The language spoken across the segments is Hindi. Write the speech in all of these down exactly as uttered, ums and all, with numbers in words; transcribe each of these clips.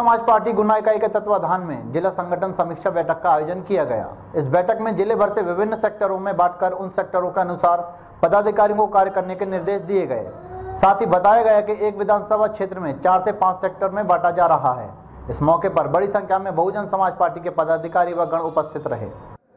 समाज पार्टी गुना इकाई के तत्वाधान में जिला संगठन समीक्षा बैठक का आयोजन किया गया। इस बैठक में जिले भर से विभिन्न सेक्टरों में बांटकर उन सेक्टरों के अनुसार पदाधिकारियों को कार्य करने के निर्देश दिए गए। साथ ही बताया गया कि एक विधानसभा क्षेत्र में चार से पाँच सेक्टर में बांटा जा रहा है। इस मौके पर बड़ी संख्या में बहुजन समाज पार्टी के पदाधिकारी व गण उपस्थित रहे।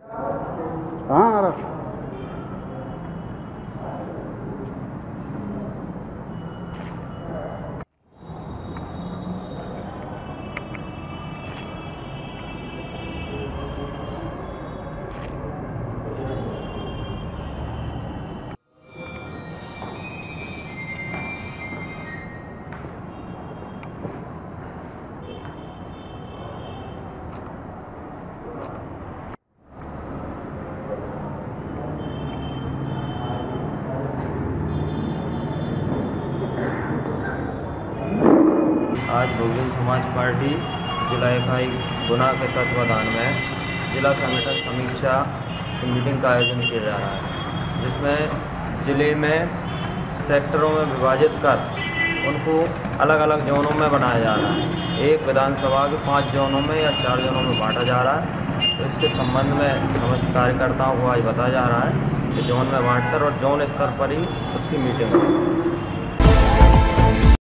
आज बहुजन समाज पार्टी जिला इकाई गुना के तत्वाधान में जिला संगठन समीक्षा की मीटिंग का आयोजन किया जा रहा है, जिसमें जिले में सेक्टरों में विभाजित कर उनको अलग अलग जोनों में बनाया जा रहा है। एक विधानसभा के पाँच जोनों में या चार जोनों में बांटा जा रहा है। तो इसके संबंध में समस्त कार्यकर्ताओं को आज बताया जा रहा है कि जोन में बांटकर और जोन स्तर पर ही उसकी मीटिंग होगी।